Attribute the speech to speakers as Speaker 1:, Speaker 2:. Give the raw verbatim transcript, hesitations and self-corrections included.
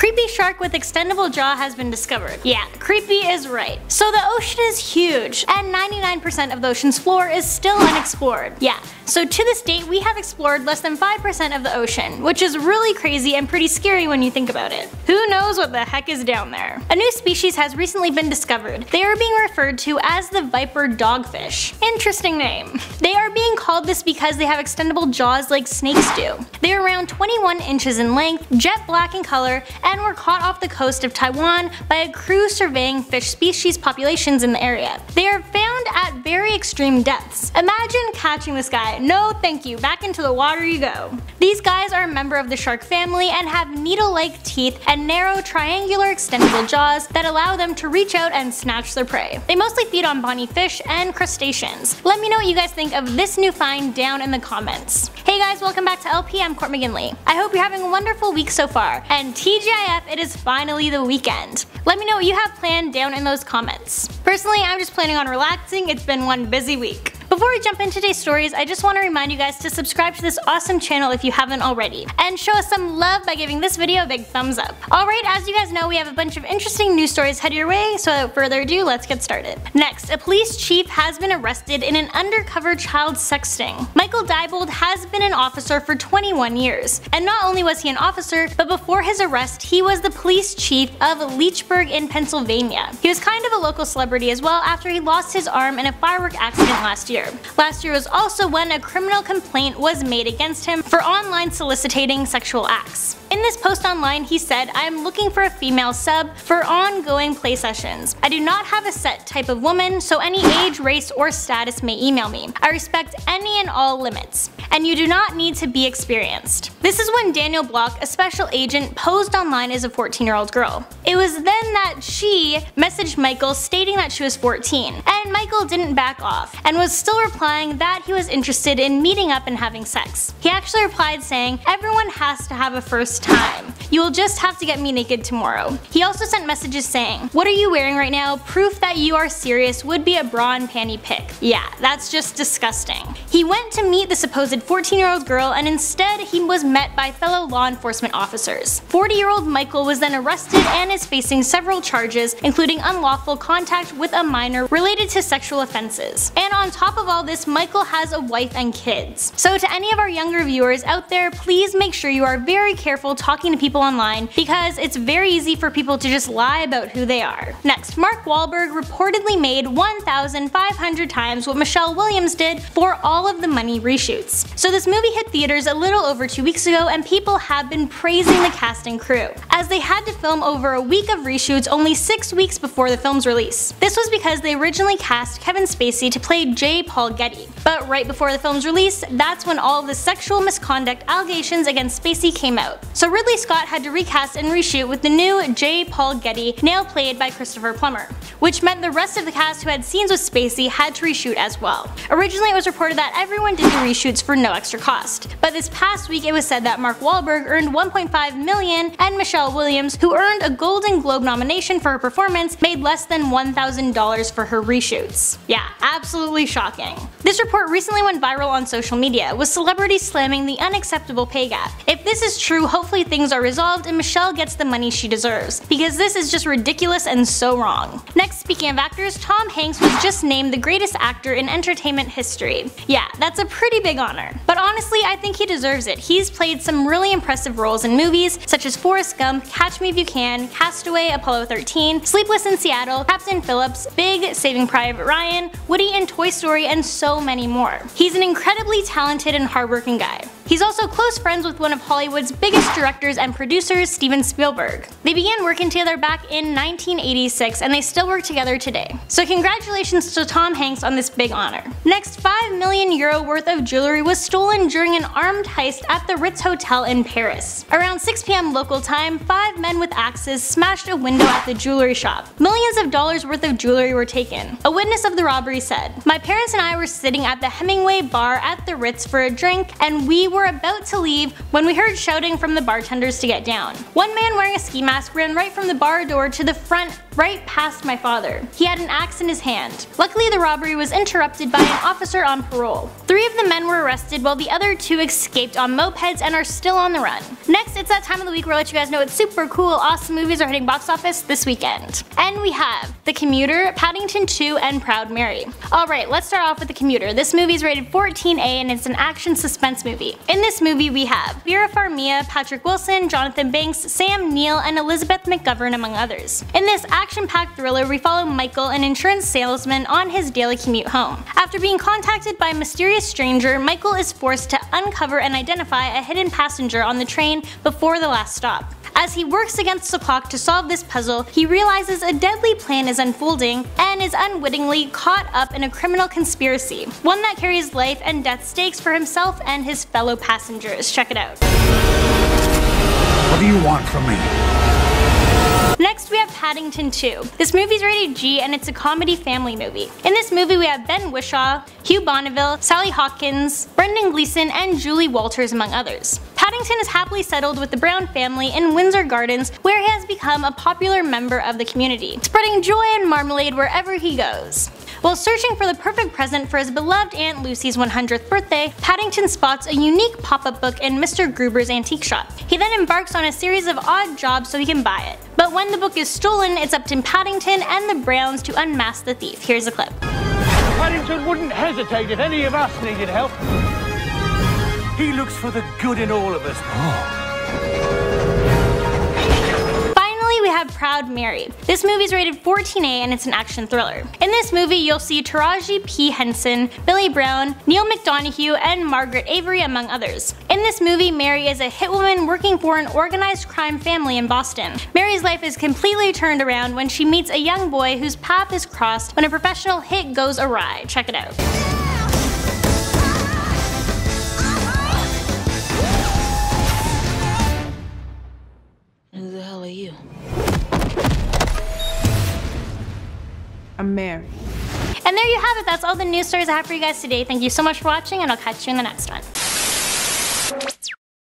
Speaker 1: Creepy shark with extendable jaw has been discovered. Yeah, creepy is right. So the ocean is huge, and ninety-nine percent of the ocean's floor is still unexplored. Yeah, so to this date we have explored less than five percent of the ocean, which is really crazy and pretty scary when you think about it. Who knows what the heck is down there? A new species has recently been discovered. They are being referred to as the Viper Dogfish. Interesting name. They are being called this because they have extendable jaws like snakes do. They are around twenty-one inches in length, jet black in color, and were caught off the coast of Taiwan by a crew surveying fish species populations in the area. They are found at very extreme depths. Imagine catching this guy. No thank you, back into the water you go. These guys are a member of the shark family and have needle-like teeth and narrow triangular extendable jaws that allow them to reach out and snatch their prey. They mostly feed on bony fish and crustaceans. Let me know what you guys think of this new find down in the comments. Hey guys, welcome back to L P, I'm Courtney McGinley. I hope you're having a wonderful week so far, and T G I F, it is finally the weekend. Let me know what you have planned down in those comments. Personally, I'm just planning on relaxing. It's been one busy week. Before we jump into today's stories, I just want to remind you guys to subscribe to this awesome channel if you haven't already, and show us some love by giving this video a big thumbs up. Alright, as you guys know, we have a bunch of interesting news stories headed your way, so without further ado, let's get started. Next, a police chief has been arrested in an undercover child sexting. Michael Diebold has been an officer for twenty-one years, and not only was he an officer, but before his arrest, he was the police chief of Leechburg in Pennsylvania. He was kind of a local celebrity as well after he lost his arm in a firework accident last year. Last year was also when a criminal complaint was made against him for online soliciting sexual acts. In this post online, he said, "I am looking for a female sub for ongoing play sessions. I do not have a set type of woman, so any age, race, or status may email me. I respect any and all limits, and you do not need to be experienced." This is when Daniel Block, a special agent, posed online as a fourteen year old girl. It was then that she messaged Michael stating that she was fourteen, and Michael didn't back off, and was still replying that he was interested in meeting up and having sex. He actually replied saying, "Everyone has to have a first time. You will just have to get me naked tomorrow." He also sent messages saying, "What are you wearing right now? Proof that you are serious would be a bra and panty pic." Yeah, that's just disgusting. He went to meet the supposed fourteen year old girl, and instead he was met by fellow law enforcement officers. forty year old Michael was then arrested and is facing several charges, including unlawful contact with a minor related to sexual offenses. And on top of all this, Michael has a wife and kids. So to any of our younger viewers out there, please make sure you are very careful talking to people online, because it's very easy for people to just lie about who they are. Next, Mark Wahlberg reportedly made one thousand five hundred times what Michelle Williams did for all of the Money reshoots. So this movie hit theaters a little over two weeks ago, and people have been praising the cast and crew, as they had to film over a week of reshoots only six weeks before the film's release. This was because they originally cast Kevin Spacey to play J. Paul Getty, but right before the film's release, that's when all of the sexual misconduct allegations against Spacey came out. So Ridley Scott had to recast and reshoot with the new J. Paul Getty, now played by Christopher Plummer, which meant the rest of the cast who had scenes with Spacey had to reshoot as well. Originally it was reported that everyone did the reshoots for no extra cost, but this past week it was said that Mark Wahlberg earned one point five million dollars and Michelle Williams, who earned a Golden Globe nomination for her performance, made less than one thousand dollars for her reshoots. Yeah, absolutely shocking. This report recently went viral on social media, with celebrities slamming the unacceptable pay gap. If this is true, hopefully things are resolved and Michelle gets the money she deserves, because this is just ridiculous and so wrong. Next, speaking of actors, Tom Hanks was just named the greatest actor in entertainment history. Yeah, that's a pretty big honor. But honestly, I think he deserves it. He's played some really impressive roles in movies such as Forrest Gump, Catch Me If You Can, Castaway, Apollo thirteen, Sleepless in Seattle, Captain Phillips, Big, Saving Private Ryan, Woody in Toy Story, and so many more. He's an incredibly talented and hardworking guy. He's also close friends with one of Hollywood's biggest directors and producers, Steven Spielberg. They began working together back in nineteen eighty-six, and they still work together today. So congratulations to Tom Hanks on this big honor. Next, five million euro worth of jewelry was stolen during an armed heist at the Ritz Hotel in Paris. Around six p m local time, five men with axes smashed a window at the jewelry shop. Millions of dollars worth of jewelry were taken. A witness of the robbery said, "My parents and I were sitting at the Hemingway bar at the Ritz for a drink, and we were about to leave when we heard shouting from the bartenders to get down. One man wearing a ski mask ran right from the bar door to the front right past my father. He had an axe in his hand. Luckily, the robbery was interrupted by an officer on parole. Three of the men were arrested while the other two escaped on mopeds and are still on the run. Next, it's that time of the week where I let you guys know what super cool, awesome movies are hitting box office this weekend. And we have The Commuter, Paddington two, and Proud Mary. Alright, let's start off with The Commuter. This movie is rated fourteen A and it's an action suspense movie. In this movie we have Vera Farmiga, Patrick Wilson, Jonathan Banks, Sam Neill, and Elizabeth McGovern, among others. In this action-packed thriller, we follow Michael, an insurance salesman, on his daily commute home. After being contacted by a mysterious stranger, Michael is forced to uncover and identify a hidden passenger on the train before the last stop. As he works against the clock to solve this puzzle, he realizes a deadly plan is unfolding and is unwittingly caught up in a criminal conspiracy, one that carries life and death stakes for himself and his fellow passengers. Check it out.
Speaker 2: What do you want from me?
Speaker 1: Next we have Paddington two. This movie's rated G and it's a comedy family movie. In this movie we have Ben Whishaw, Hugh Bonneville, Sally Hawkins, Brendan Gleeson, and Julie Walters, among others. Paddington is happily settled with the Brown family in Windsor Gardens, where he has become a popular member of the community, spreading joy and marmalade wherever he goes. While searching for the perfect present for his beloved Aunt Lucy's one hundredth birthday, Paddington spots a unique pop-up book in Mister Gruber's antique shop. He then embarks on a series of odd jobs so he can buy it. But when the book is stolen, it's up to Paddington and the Browns to unmask the thief. Here's a clip.
Speaker 3: Paddington wouldn't hesitate if any of us needed help. He looks for the good in all of us. Oh.
Speaker 1: We have Proud Mary. This movie's rated fourteen A and it's an action thriller. In this movie you'll see Taraji P. Henson, Billy Brown, Neil McDonough, and Margaret Avery, among others. In this movie, Mary is a hitwoman working for an organized crime family in Boston. Mary's life is completely turned around when she meets a young boy whose path is crossed when a professional hit goes awry. Check it out.
Speaker 4: Who the hell are you?
Speaker 5: I'm Mary.
Speaker 1: And there you have it. That's all the news stories I have for you guys today. Thank you so much for watching, and I'll catch you in the next one.